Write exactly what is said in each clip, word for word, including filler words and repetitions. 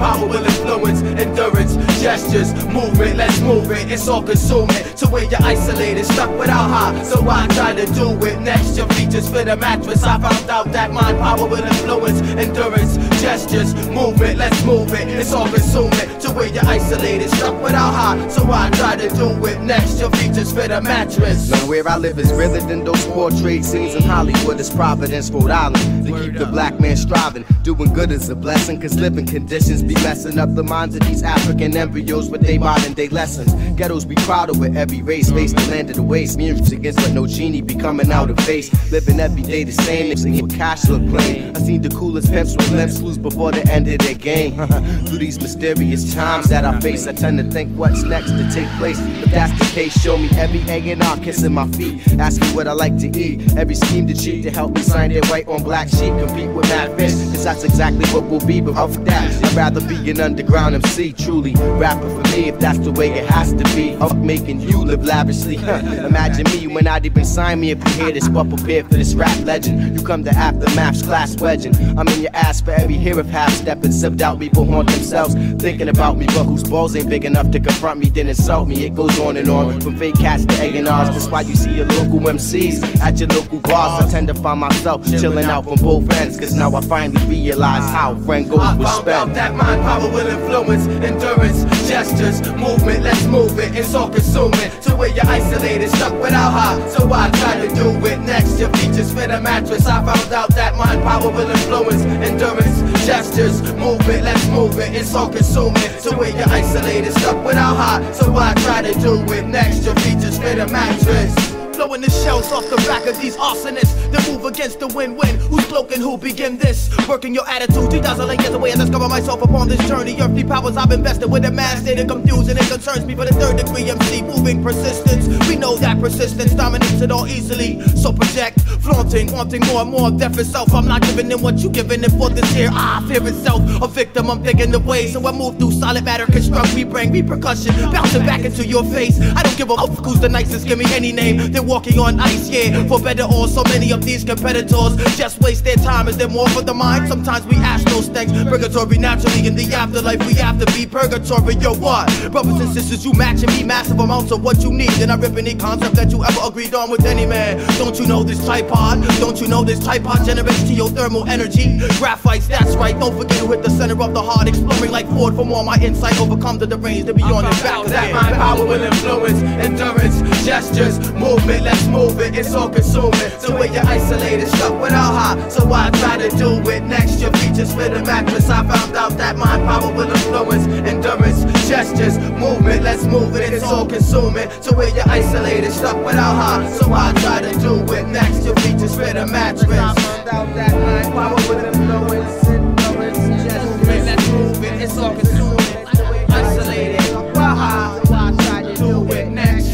power will influence, endurance, gestures, movement, let's move it, it's all consuming. To where you're isolated, stuck without high, so I try to do it. Next, your features fit a mattress. I found out that mind power will influence, endurance, gestures, movement, let's move it, it's all consuming. To where you're isolated, stuck without high, so I try to do it. Next, your features fit a mattress. Now where I live is realer than those portrait scenes in Hollywood. It's Providence, Rhode Island, to keep the black man striving. Doing good is a blessing, cause living conditions be messing up the minds of these African embryos with their modern day lessons. Ghettos be prouder with every race, face the land of the waste. Music is but no genie be coming out of face. Living every day the same, singing cash look plain. I seen the coolest pimps with limps lose before the end of their game. Through these mysterious times that I face, I tend to think what's next to take place. If that's the case, show me every A and R kissing my feet. Ask me what I like to eat, every scheme to cheat to help me sign it right on black sheet. Compete with mad fish, cause that's exactly what we'll be. But off that, I'd rather be an underground M C. Truly, rapper for me, if that's the way it has to be. Up making you live lavishly. Imagine me when I'd even sign me if you hear this, but prepare for this rap legend. You come to aftermaths, class wedging. I'm in your ass for every hair of half stepping. Self-doubt people haunt themselves, thinking about me, but whose balls ain't big enough to confront me, then insult me. It goes on and on, from fake cats to A and R's. That's why you see your local M Cs at your local bars. I tend to find myself chilling out from both ends, cause now I finally realize how friend goes with spend. I found out that mind power will influence, endurance, gestures, movement, let's move it, it's all consuming. To where you're isolated, stuck without high, so I try to do it. Next, your features fit a mattress. I found out that mind power will influence, endurance, gestures, movement, let's move it, it's all consuming. To where you're isolated, stuck without high, so I try to do it. Next, your features fit a mattress. Blowing the shells off the back of these arsonists that move against the win-win. Who's cloaking who begin this? Working your attitude two thousand light years away and discover myself upon this journey. Earthly powers I've invested with a man state of confusion. It concerns me for the third degree M C. Moving persistence, we know that persistence dominates it all easily. So project, flaunting, wanting more and more death itself. I'm not giving in what you giving it for this here. I fear itself, a victim I'm thinking the way. So I move through solid matter, construct, we bring repercussion, bouncing back into your face. I don't give a fuck who's the nicest, give me any name. They're walking on ice, yeah, for better or so many of these competitors just waste their time. Is there more for the mind? Sometimes we ask those things. Purgatory naturally in the afterlife, we have to be purgatory. Yo, what? Brothers and sisters, you matching me massive amounts of what you need. And I rip any concept that you ever agreed on with any man. Don't you know this tripod? Don't you know this tripod generates geothermal energy? Graphites, that's right, don't forget to hit the center of the heart. Exploring like Ford for more my insight. Overcome the deranged to beyond the back. That mind power will influence, endurance, gestures, movement, let's move it, it's all consuming. So where you're isolated, stuck without high, so I try to do it. Next, your features fit a mattress. I found out that mind power will influence, endurance, gestures, movement, let's move it, it's all consuming. So where you're isolated, stuck without high, so I try to do it. Next, your features fit a mattress. I found out that mind power will influence, endurance, gestures, let's move it, it's all consuming. Isolated, without high, so I try to do it. Next,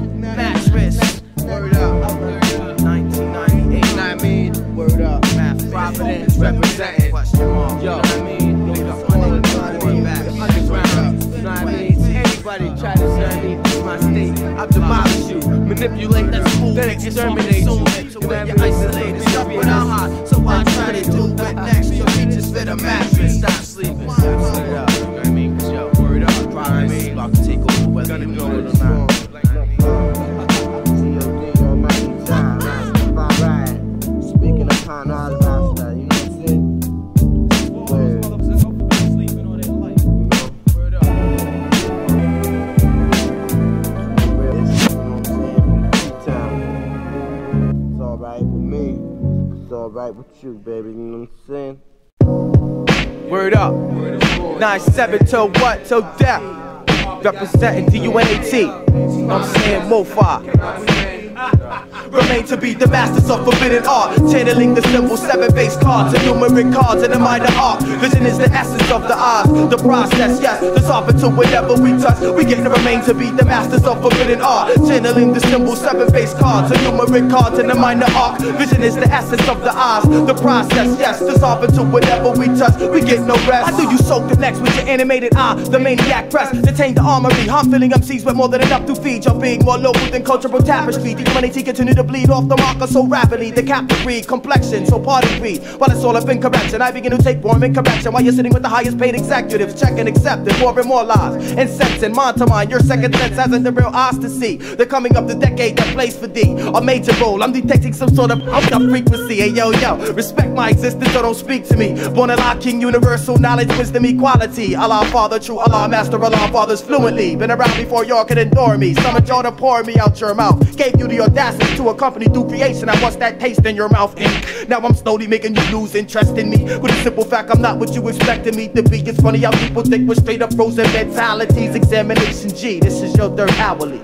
mattress. Word up, nineteen ninety-eight, I mean, word up, Providence representing, yo, I mean, underground, you know what I mean, anybody try to serve me, this my state, I'll demolish you, manipulate, then exterminate you, you know what I mean, isolated, stuff without hot, so I try to do it. Next, your features fit a mattress, stop sleeping, word up, you know what I mean, cause yo, word up, Providence, about to take over, whether you know it or not. Alright with you, baby, you know what I'm saying? Word up, nine seven till what, till death. Representing D U N A T, I'm saying Mofa. Remain to be the masters of forbidden art, channeling the simple seven-face cards and numeric cards in a minor art. Vision is the essence of the art, the process, yes, dissolving to whatever we touch. We get to remain to be the masters of forbidden art, channeling the simple seven-face cards and numeric cards in a minor art. Vision is the essence of the eyes, the process, yes, dissolving to whatever we touch. We get no rest. How do you soak the next with your animated eye? The maniac press, detain the armory. I'm filling M Cs with more than enough to feed your being, more local than cultural tapestry. D U N A T continue to bleed lead off the marker so rapidly. The captain breed, complexion, so pardon me. While it's all up in correction, I begin to take form in correction. While you're sitting with the highest paid executives, checking, accepting, more and more lies. Incensing, mind to mind, your second sense hasn't the real eyes to see. The coming of the decade that plays for thee a major role. I'm detecting some sort of out frequency. Hey yo yo, respect my existence or don't speak to me. Born Allah, King, universal knowledge, wisdom, equality. Allah, Father, true Allah, Master, Allah, fathers fluently. Been around before y'all could endure me. Summoned y'all to pour me out your mouth. Gave you the audacity to accompany through creation. I watched that taste in your mouth ink. Now I'm slowly making you lose interest in me. With a simple fact, I'm not what you expected me to be. It's funny how people think we're straight up frozen mentalities. Examination G, this is your dirt hourly.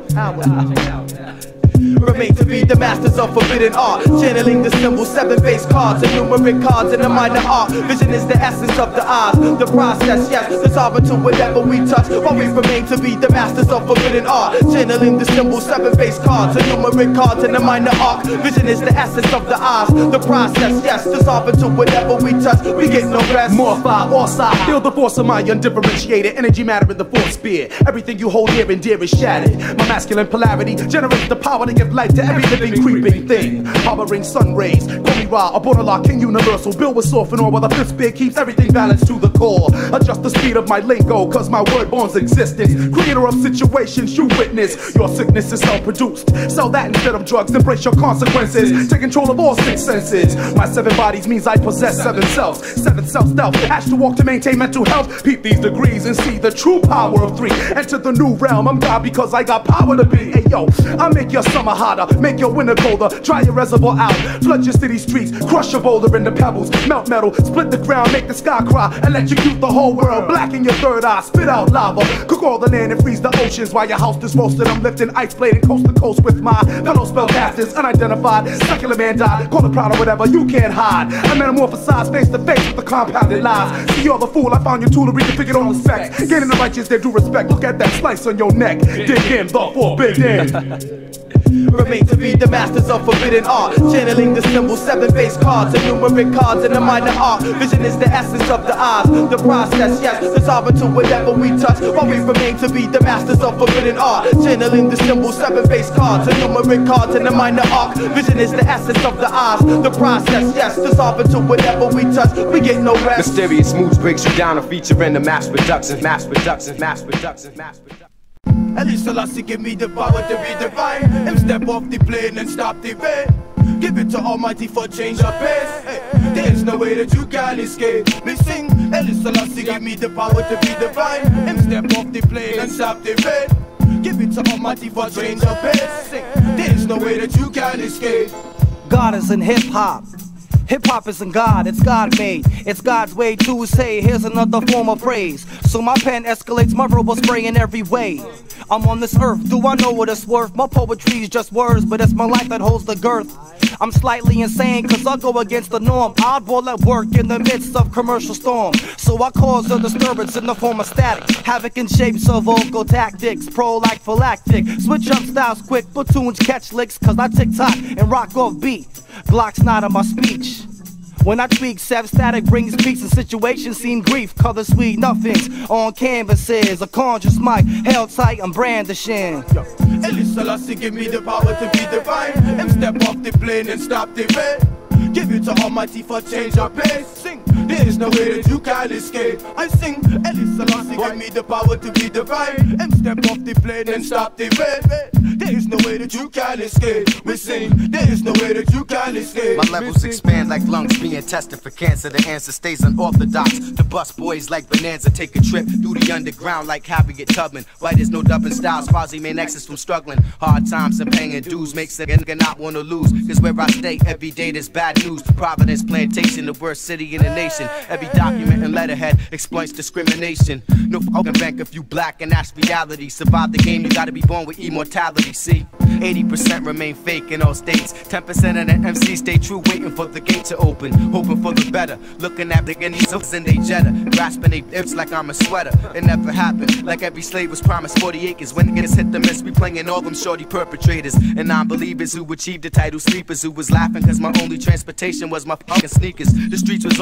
Remain to be the masters of forbidden art, channeling the symbol seven base cards and numeric cards in the minor art. Vision is the essence of the eyes, the process, yes, dissolving to whatever we touch. While we remain to be the masters of forbidden art, channeling the symbol seven base cards and numeric cards in the minor art. Vision is the essence of the eyes, the process, yes, dissolving to whatever we touch. We get no rest. Morphi, or side, feel the force of my undifferentiated energy, matter in the force sphere. Everything you hold here and dear is shattered. My masculine polarity generates the power to give life to every living, creeping thing. Powering sun rays, call me Ra, a border lock, King Universal. Built with soft and all, while the fifth spear keeps everything balanced to the core. Adjust the speed of my lingo, cause my word born's existence. Creator of situations you witness. Your sickness is self-produced. Sell that instead of drugs, embrace your consequences. Take control of all six senses. My seven bodies means I possess seven selves. Seven self-stealth, ash to walk to maintain mental health. Peep these degrees and see the true power of three. Enter the new realm, I'm God because I got power to be. Hey yo, I make your summer hotter, make your winter colder, dry your reservoir out, flood your city streets, crush your boulder into pebbles, melt metal, split the ground, make the sky cry, electrocute the whole world, blacken your third eye, spit out lava, cook all the land and freeze the oceans while your house is roasted. I'm lifting ice blading coast to coast with my fellow spellcasters, unidentified, secular man died, call it proud or whatever, you can't hide. I metamorphosize face to face with the compounded lies. See, you're the fool, I found your tool to reconfigure all the specs, gaining the righteous their due respect. Look at that slice on your neck, dig in the forbidden. Remain to be the masters of forbidden art, channeling the symbol seven base cards and numeric cards in the minor art. Vision is the essence of the eyes, the process, yes, dissolving to whatever we touch. While we remain to be the masters of forbidden art, channeling the symbol seven base cards and numeric cards in the minor art. Vision is the essence of the eyes, the process, yes, dissolving to whatever we touch. We get no rest. Mysterious moves breaks you down, a feature in the mass production, mass production, mass production, mass production. At least Selassie give me the power to be divine. Him step off the plane and stop the rain. Give it to Almighty for change of pace. Hey, there's no way that you can escape me. Sing, At least Selassie give me the power to be divine. Him step off the plane and stop the rain. Give it to Almighty for change of pace. Sing, there's no way that you can escape. God is in hip-hop. Hip-hop isn't God, it's God-made. It's God's way to say, here's another form of praise. So my pen escalates my verbal spray in every way. I'm on this earth, do I know what it's worth? My poetry's just words, but it's my life that holds the girth. I'm slightly insane, cause I go against the norm. Oddball at work in the midst of commercial storm. So I cause a disturbance in the form of static. Havoc in shapes of vocal tactics, pro like phylactic. Switch up styles quick, platoons catch licks, cause I tick-tock and rock off beat. Glock's not in my speech. When I tweak, Sev static brings peace and situations seem grief. Color sweet nothings on canvases. A conscious mic held tight, I'm brandishing. At least Selassie give me the power to be divine. And step off the plane and stop the rain. Give it to Almighty for change of pace. Sing, there is no way that you can escape. I sing, At least Selassie give me the power to be divine. And step off the plane and stop the rain. There is no way that you can escape. We sing, there is no way that you can escape. My levels expand like lungs being tested for cancer. The answer stays unorthodox. The bus boys like Bonanza take a trip through the underground like Harriet Tubman. Why there's no dubbing styles, Fozzie main exes from struggling. Hard times and paying dues makes a nigga not wanna lose. Cause where I stay every day there's bad news. Providence Plantation, the worst city in the nation. Every document and letterhead exploits discrimination. No fucking bank if you black and that's reality. Survive the game, you gotta be born with immortality. See, eighty percent remain fake in all states. ten percent of the M Cs stay true, waiting for the gate to open, hoping for the better. Looking at the guineas in they jetta, grasping they dips like I'm a sweater. It never happened, like every slave was promised forty acres. When it gets hit the miss, we playing all them shorty perpetrators and non-believers who achieved the title sleepers. Who was laughing cause my only transportation was my fucking sneakers. The streets was always where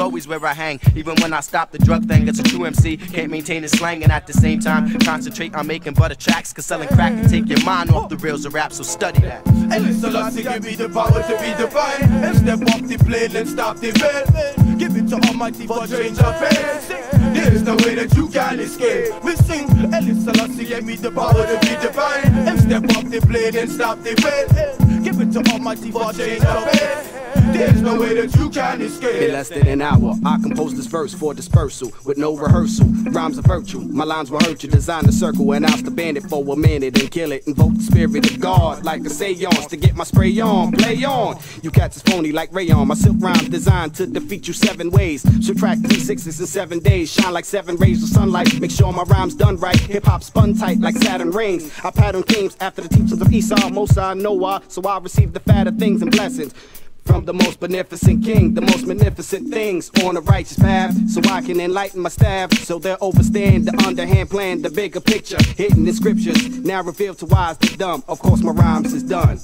I hang. Even when I stop the drug thing, it's a true M C. Can't maintain his slang and at the same time concentrate on making butter tracks. Cause selling crack can take your mind off the rails of rap, so study that. And listen, I say, give me the power to be divine. And step off the plane and stop the bed. Give it to Almighty for change of pace. There's no way that you can escape. We sing, and listen, I say, give me the power to be divine. And step off the plane and stop the bed. Give it to Almighty for change of pace. There's no way that you can escape. In less than an hour, I composed this verse for dispersal with no rehearsal. Rhymes of virtue, my lines will hurt you. Design the circle and oust the bandit for a minute and kill it. Invoke the spirit of God like a seance to get my spray on. Play on. You cats is phony like rayon. My silk rhymes designed to defeat you seven ways. Subtract three sixes in seven days. Shine like seven rays of sunlight. Make sure my rhymes done right. Hip hop spun tight like Saturn rings. I pattern themes after the teachings of Esau, Mosa, Noah. So I receive the fatter things and blessings from the most beneficent king, the most magnificent things on a righteous path, so I can enlighten my staff, so they'll overstand the underhand plan, the bigger picture, hidden in scriptures, now revealed to wise the dumb. Of course my rhymes is done.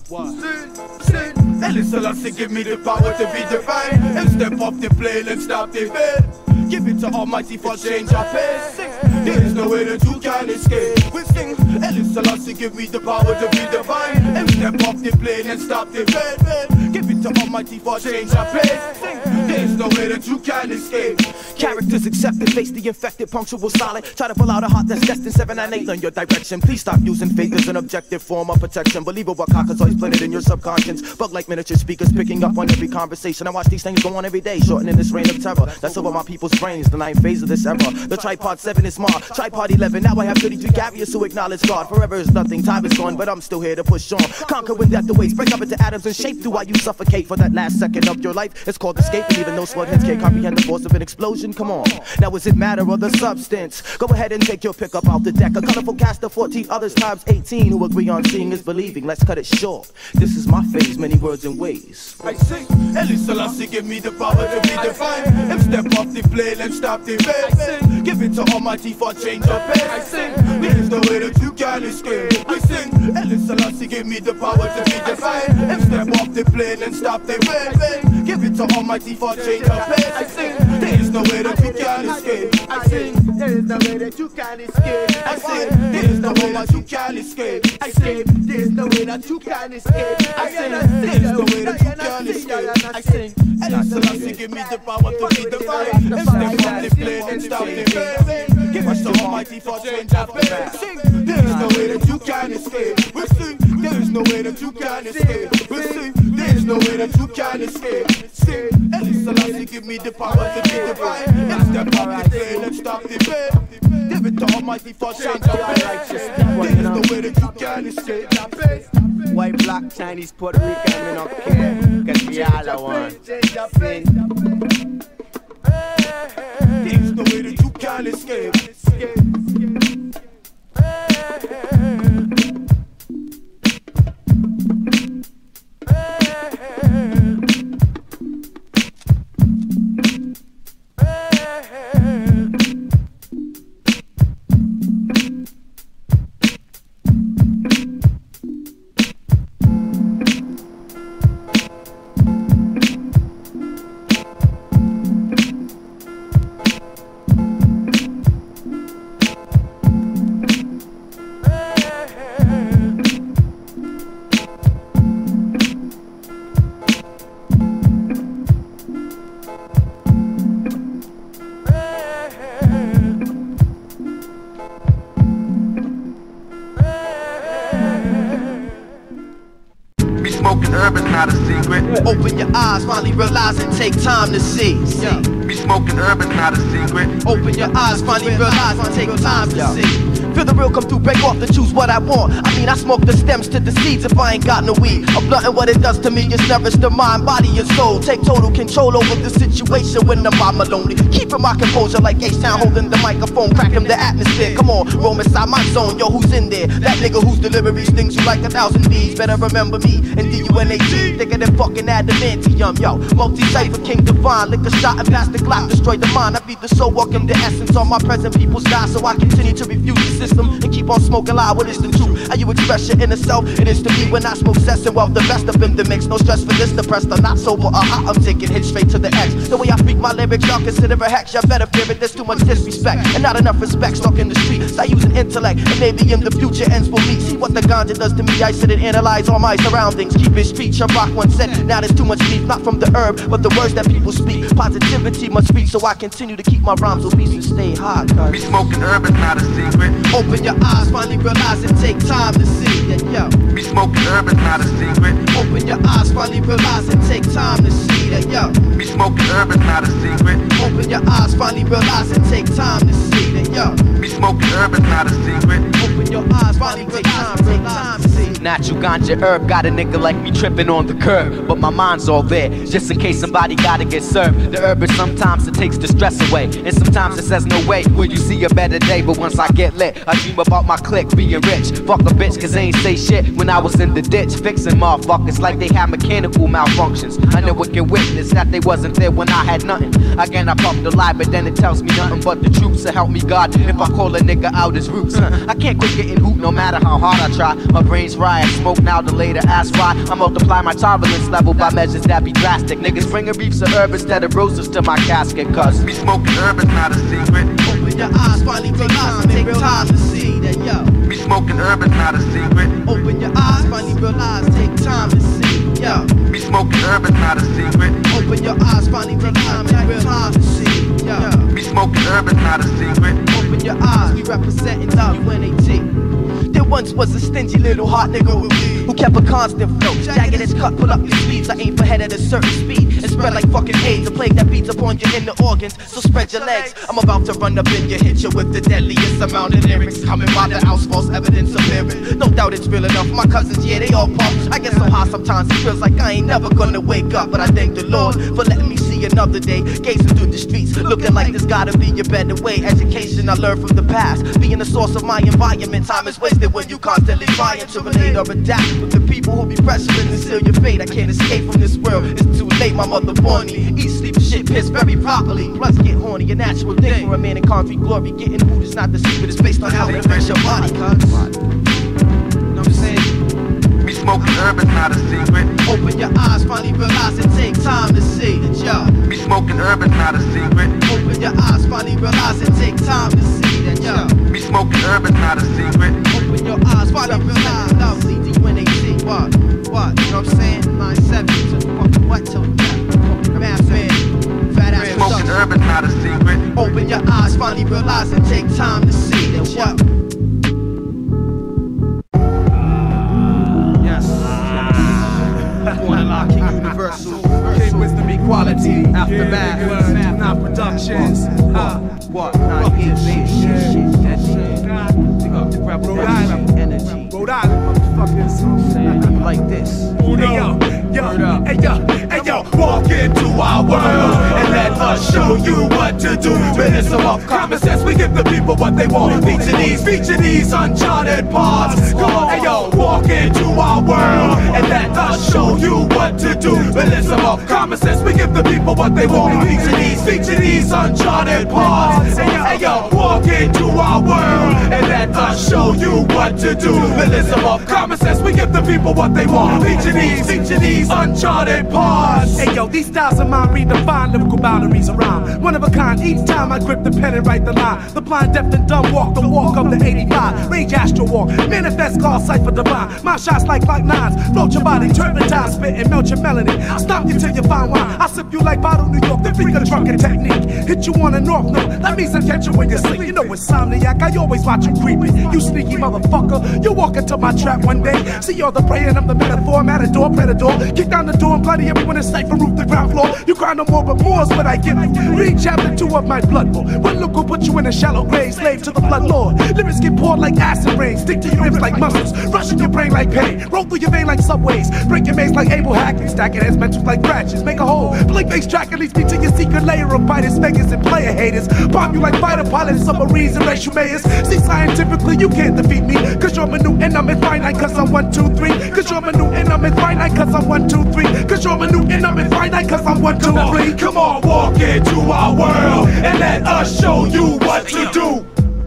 And listen, I say, give me the power to be divine. And step off the plane and stop the bed. Give it to Almighty for change of pace. There's no way that you can escape. We sing, and listen, I say, give me the power to be divine. And step off the plane and stop the bed. Give it to Almighty for change of pace. There's no way that you can escape. Characters accepted, face the infected, punctual solid. Try to pull out a heart that's destined seven nine eight on your direction. Please stop using faith as an objective form of protection. Believable cockazoids planted in your subconscious. Bug like miniature speakers picking up on every conversation. I watch these things go on every day, shortening this reign of terror. That's over my people's brains, the ninth phase of this era. The tripod seven is smart, tripod eleven. Now I have thirty-three carriers who acknowledge God. Forever is nothing, time is gone, but I'm still here to push on. Conquering death the waste, break up into atoms and shape through while you suffocate for that last second of your life. It's called escape, and even though smart heads can't comprehend the force of an explosion, come on. Now is it matter or the substance? Go ahead and take your pick up out the deck. A colorful cast of fourteen others times eighteen who agree on seeing is believing. Let's cut it short. This is my phase, many words and ways. I sing, Eli Selassie, give me the power to be divine. And step off the plane and stop the bed. Give it to Almighty for change of pace. I sing, there's no way that you can escape. I sing, Eli Selassie, give me the power to be divine. And step off the plane and stop the bed. Give it to Almighty for change of pace. I sing, there's no way that you can escape. I sing, there is no way that you can escape. I sing, there is no way that you can escape. I sing, there is no way that you can escape. I sing, there is no way that you can escape. I sing, Eli Selassie, give me the power to be divine. And step off the plane and stop the bed. Give us the Almighty for change of pace. Sing, there is no way that you can escape. We sing, there is no way that you can escape. We sing, there is no way that you can escape. Sing, Eli Selassie, give me the power to be divine. And step off the plane and stop the bed. Give it to Almighty for change of pace. There is no way that you can escape. White, black, Chinese, Puerto Rican, we don't care. Cause we all are one. There's no way that you can escape. Urban's not a secret. Open your eyes, finally realize and take time to see. Yeah. Me smoking urban's not a secret. Open your eyes, finally realize and take time to see. Feel the real come through, break off to choose what I want. I mean, I smoke the stems to the seeds if I ain't got no weed. A blunt and what it does to me is nourish the mind, body, and soul. Take total control over the situation when I'm on my lonely. Keeping my composure like H-Town holding the microphone, cracking the atmosphere. Come on, roam inside my zone, yo, who's in there? That nigga whose delivery stings you like a thousand bees. Better remember me and D U N A T, thicker than fucking adamantium, yo. Multi-cypher, king divine, lick a shot and pass the Glock, destroy the mind. I feed the soul, walking the essence on my present people's die, so I continue to refuse to system and keep on smoking loud. What is the truth? How you express your inner self? It is to me when I smoke cess and wealth, the best up in the mix. No stress for this, depressed or not sober or hot. I'm taking hits straight to the X. The way I speak my lyrics, y'all consider a hex. Y'all better fear it, there's too much disrespect and not enough respect. Stuck in the streets, I use an intellect, and maybe in the future ends will meet. See what the ganja does to me. I sit and analyze all my surroundings. Keep it street, Shabak once said. Now there's too much beef, not from the herb, but the words that people speak. Positivity must speak, so I continue to keep my rhymes obese and stay hot. Me smoking herb is not a secret. Open your eyes, finally realize it take time to see that, yo. Me smoking herb is not a secret. Open your eyes, finally realize it take time to see that, yo. Me smoking herb is not a secret. Open your eyes, finally realize it take time to see that, yo. Me smoking herb is not a secret. Open your eyes, finally realize it take time to see. Natural ganja herb got a nigga like me tripping on the curb, but my mind's all there, just in case somebody gotta get served. The herb is sometimes it takes the stress away, and sometimes it says no way will you see a better day. But once I get lit, I dream about my clique being rich. Fuck a bitch cause they ain't say shit when I was in the ditch, fixing motherfuckers like they had mechanical malfunctions. I know it can witness that they wasn't there when I had nothing. Again I pump the lie, but then it tells me nothing but the truth. So help me God if I call a nigga out his roots. I can't quit getting hoot no matter how hard I try. My brain's fried, smoke now to later ask why. I multiply my tolerance level by measures that be drastic. Niggas bringing reefs of herb instead of roses to my casket, cause me smoking herb is not a secret. Open your eyes, finally realize it take time to see that, yo. Me smoking herb is not a secret. Open your eyes, finally realize take time to see, yo. Me smoking herb is not a secret. Open your eyes, finally realize take time to see, yo. Me smoking herb is not a secret. Open your eyes, we representing W N A T. There once was a stingy little hot nigga who kept a constant flow. Jagged edge cut, pull up your sleeves. I aim for head at a certain speed and spread like fucking AIDS. A plague that beats upon your inner organs, so spread your legs. I'm about to run up in you, hit you with the deadliest amount of lyrics. Coming by the house, false evidence appearing. No doubt it's real enough. My cousins, yeah, they all pop. I get so high sometimes it feels like I ain't never gonna wake up. But I thank the Lord for letting me see another day. Gazing through the streets, looking like there's gotta be a better way. Education I learned from the past, being the source of my environment. Time is wasted when you constantly trying to relate or adapt with the people who be pressuring to seal your fate. I can't escape from this world, it's too late. My mother born me, eat, sleep, shit, piss very properly. Plus get horny, a natural thing for a man in concrete glory. Getting food is not the secret, it's based on how they dress your body, cuz. Know what I'm saying? Me smoking herb is not a secret. Open your eyes, finally realize it take time to see that, yo. Me smoking herb is not a secret. Open your eyes, finally realize it take time to see that, yo. Me smoking herb is not a secret. Open your eyes, finally realize lovely D U N A T. What? What? You know what I'm saying? nine seven to fucking what till death. Fucking math man. Fat ass smoking herb is not a secret. Open your eyes, finally realize it take time to see that, what? Universal, King Wisdom Equality, Aftermath, Not Productions. Uh, what? Nah, you ain't shit, shit, that shit. Rhode Island, energy. Rhode Island, motherfuckers. Like this. Hey yo, yo, hey yo, hey yo, walk into our world and let us show you what to do. Minister of common sense, we give the people what they want. Feature these, feature these uncharted paths. Come on, hey yo, walk into our world and let us show you what to do. Minister of common sense, we give the people what they want. Feature these, feature these uncharted paths. Hey yo, hey yo, walk into our world and let us show you what to do. Minister of common sense, we give the people what they want. Feature these, feature these uncharted paths. Hey yo, these styles of mine redefine lyrical boundaries around. One of a kind, each time I grip the pen and write the line. The blind, deaf, and dumb walk the walk of the eighty-five. Rage astral walk, manifest call cipher divine. My shots like like nines, float your body, turpentine, spit and melt your melanin. I'll stop you till you find wine. I sip you like bottle New York, the freak of drunken technique. Hit you on a north note, that means I catch you when you sleep. You know insomniac, I always watch you creeping. You sneaky motherfucker, you walk into my trap one day. See you're the prey and I'm the metaphor, matador, predator. Kick down the door and bloody everyone in sight from roof to ground floor. You cry no more, but more is what I give you. Read chapter two of my blood book. One look will put you in a shallow grave, slave to the blood lord. Lyrics get poured like acid rain, stick to your ribs like muscles, rushing your brain like pain, roll through your vein like subways, break your maze like able hacking, stacking heads mentals like branches, make a hole, blink face track and leads me to your secret layer of biters, makers, and player haters. Bomb you like fighter pilots, submarines, and racial mayors. See, scientifically, you can't defeat me, cause you're minute and I'm infinite, cause I'm one, two, three. Cause you're minute and I'm infinite, cause I'm one, two, three. Cause you're minute and I'm infinite, cause I'm one, two, three. Come on, walk into our world and let us show you what to do. Do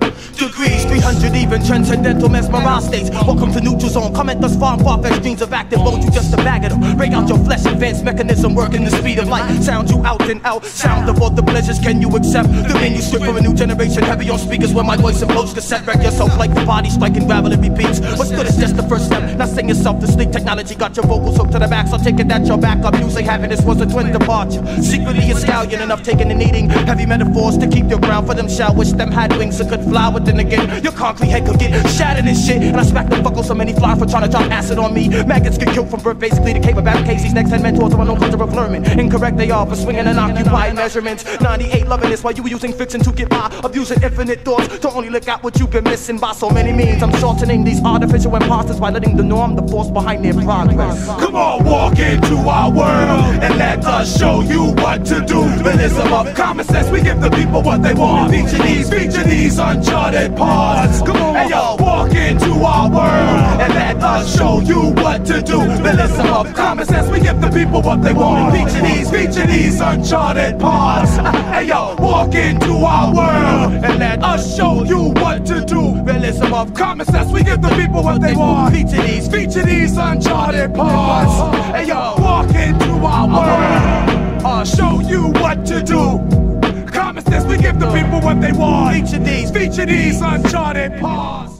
degrees, three hundred even, transcendental mesmerized states. Welcome to neutral zone, comment thus far and far-fetched dreams of active mode. You just a bag of them, break out your flesh, advanced mechanism working the speed of light. Sound you out and out, sound of all the pleasures. Can you accept the manuscript for a new generation? Heavy on speakers where my voice implodes cassette. Wreck yourself like the body striking gravel, it repeats. What's good is just the first step. Now sing yourself to sleep. Technology got your vocals hooked to the back, so take it that your backup. You say happiness was a twin departure. Secretly a stallion enough taking and eating heavy metaphors to keep your ground for them. Shall wish them had wings that could fly, but then again your concrete head could get shattered and shit. And I smack the fuck on so many fly for trying to drop acid on me. Maggots get killed from birth, basically the cave of barricades. These next ten mentors are unknown culture of learning. Incorrect they are for swinging and occupied measurements. ninety-eight loving this while you were using fiction to get by, abusing infinite thoughts to only look at what you've been missing by so many means. I'm shortening these artificial imposters by letting the norm the force behind their progress. Come on, walk into our world and let us show you what to do. Realism of common sense, we give the people what they want. Feature these, feature these uncharted paths. Come on, hey yo, walk into our world and let us show you what to do. Realism of common sense, we give the people what they want. Feature these, feature these uncharted paths. Hey yo, walk into our world and let us show you what to do. Realism of common sense, we give the people what they want. Feature these, feature these uncharted paths. Hey yo, walk into our world, I'll show you what to do. Common sense, we give the people what they want. Feature these, feature these uncharted paths.